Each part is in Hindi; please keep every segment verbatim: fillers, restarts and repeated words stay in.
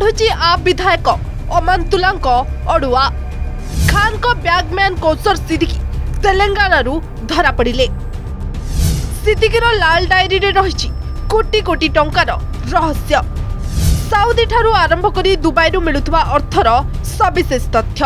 बढ़ुची आप विधायक अमांतुला अड़ुआ खान को बैगमैन कौशर सिद्दीकी तेलंगाना धरा पड़े। सिद्दीकीर लाल डायरी रे रही कोटी कोटी टंकार रहस्य साउदी ठारू आरंभ करी दुबई रु मिलुवा अर्थर सविशेष तथ्य।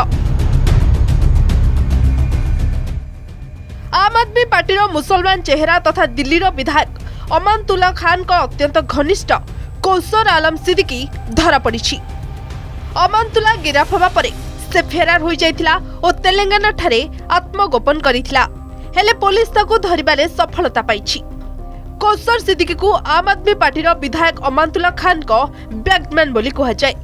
आम आदमी पार्टी मुसलमान चेहरा तथा दिल्ली विधायक अमांतुला खान का अत्यंत घनिष्ठ कौशर आलम सिद्दीकी धरा पड़ी। अमांतुला गिरफ होगा परे से फेरार हो जाइथिला और तेलंगाना ठारे आत्मगोपन करिथिला, हेले पुलिस ताकू धरिबारे सफलता पाइछि। कौशर सिद्दीकी को आम आदमी पार्टी विधायक अमांतुला खान को बैगमैन बोली कहा जाए।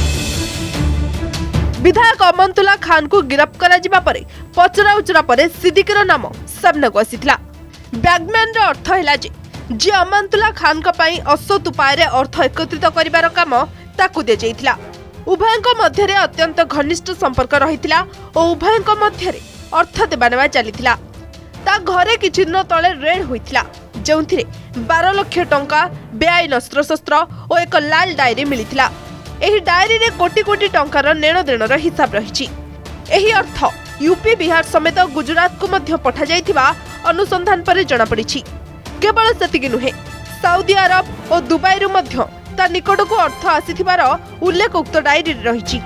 विधायक अमांतुला खान को गिरफ्त करा जिबा परे पचरा उचरा परे सिद्दीकीर नाम सामना को आसीथिला। बैगमैन रो अर्थ हैला जे जे अमांतुला खान का पई असत उपाय रे अर्थ एकत्रित करिवार काम ताकू दे जाइथिला। उभयଙ୍କ ମଧ୍ୟରେ अत्यंत घनिष्ठ संपर्क रहिथिला और उभयଙ୍କ ମଧ୍ୟରେ अर्थ देबा नेबा चलिथिला। ता घरे किछि दिन तळे रेड होइथिला जोंथिरे बारह लाख टंका बेआईन अस्त्र शस्त्र और एक लाल डायरी मिलिथिला। एही डायरी रे कोटी कोटी टंकार नेण देणर हिसाब रहिछि। एही अर्थ यूपी बिहार समेत गुजरात को मध्य पठा जाइथिबा अनुसंधान परे जणा पड़िछि। केवल सेतिकि नुहे साउदी अरब और दुबई रु मध्य ता निकट को अर्थ आसीथिबार उल्लेख उक्त डायरी रहिछि।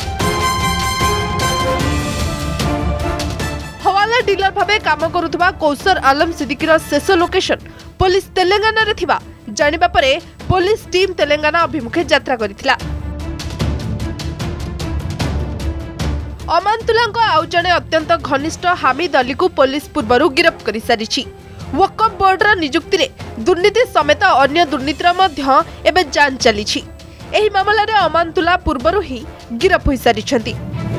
हवाला डीलर भावे काम करुथबा कौशर आलम सिद्दीकीर शेष लोकेशन पुलिस तेलंगाना रे थिबा जानिबा परे पुलिस टीम तेलंगाना अभिमुखे यात्रा करिथिला। अमांतुला आउ जणे अत्यंत घनिष्ठ हामिद अली को पुलिस पूर्वरु गिरफ्त करि सारिछि। वक्फ बोर्डर नियुक्ति रे दुर्नीति समेत अन्य दुर्नीतिर मध्य एबे जांच चलीछि। एही मामला रे अमांतुला पूर्वरु ही गिरफ्त होई सारिछंती।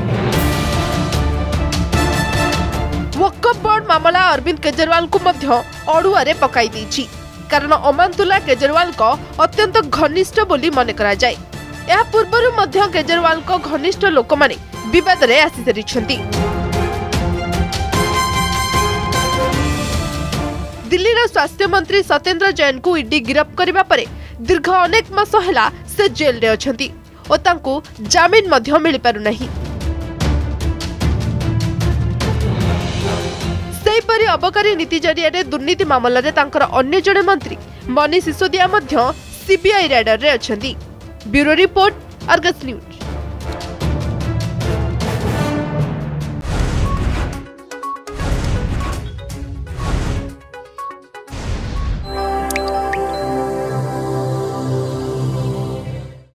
वक्फ बोर्ड मामला अरविंद केजरीवाल को मध्य अड़ुआ रे पकाई देछि, कारण अमांतुला केजरीवाल को अत्यंत घनिष्ठ बोली मन करा जाय। या पूर्वरु मध्य केजरीवाल को घनिष्ठ लोक माने विवाद रे आसी सारिछंती। दिल्ली रो स्वास्थ्य मंत्री सत्येंद्र जैन को ईडी गिरफ्त करिबा परे दीर्घ अनेक मास हैला से जेल रे अछंती और तांको जामिन मध्य मिलि पारु नाही। सेहीपरि अबकारी नीति जरिया दुर्नीति मामला रे तांकर अन्य जणे मंत्री मनीष सिसोदिया मध्य सीबीआई रेडर रे अछंती। Bureau report, Argus news.